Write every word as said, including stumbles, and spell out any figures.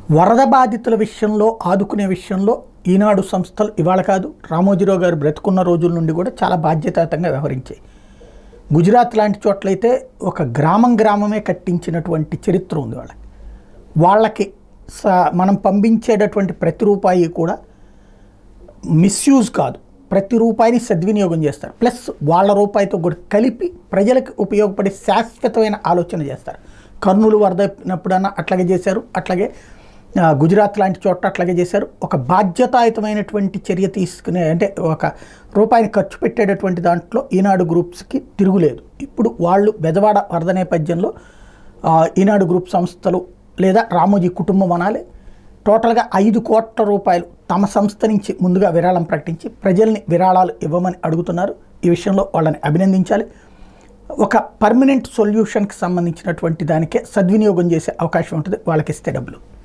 వరద బాధితుల విషయంలో ఆదుకునే విషయంలో ఈనాడు సంస్థలు ఇవాళ కాదు రామోజీరావు గారు బ్రతుకున్న రోజుల నుండి కూడా చాలా బాధ్యతాయుతంగా వ్యవహరించాయి. గుజరాత్ లాంటి చోట్లయితే ఒక గ్రామం గ్రామమే కట్టించినటువంటి చరిత్ర ఉంది వాళ్ళకి. వాళ్ళకి మనం పంపించేటటువంటి ప్రతి రూపాయి కూడా మిస్యూజ్ కాదు, ప్రతి రూపాయిని సద్వినియోగం చేస్తారు. ప్లస్ వాళ్ళ రూపాయితో కూడా కలిపి ప్రజలకు ఉపయోగపడే శాశ్వతమైన ఆలోచన చేస్తారు. కర్నూలు వరదనప్పుడన్నా అట్లాగే చేశారు, అట్లాగే గుజరాత్ లాంటి చోట్ల అట్లాగే చేశారు. ఒక బాధ్యతాయుతమైనటువంటి చర్య తీసుకునే అంటే ఒక రూపాయిని ఖర్చు పెట్టేటటువంటి దాంట్లో ఈనాడు గ్రూప్స్కి తిరుగులేదు. ఇప్పుడు వాళ్ళు బెజవాడ వరద నేపథ్యంలో ఈనాడు గ్రూప్ సంస్థలు లేదా రామోజీ కుటుంబం అనాలి టోటల్గా ఐదు కోట్ల రూపాయలు తమ సంస్థ నుంచి ముందుగా విరాళం ప్రకటించి ప్రజల్ని విరాళాలు ఇవ్వమని అడుగుతున్నారు. ఈ విషయంలో వాళ్ళని అభినందించాలి. ఒక పర్మనెంట్ సొల్యూషన్కి సంబంధించినటువంటి దానికే సద్వినియోగం చేసే అవకాశం ఉంటుంది వాళ్ళకి ఇస్తే డబ్బులు.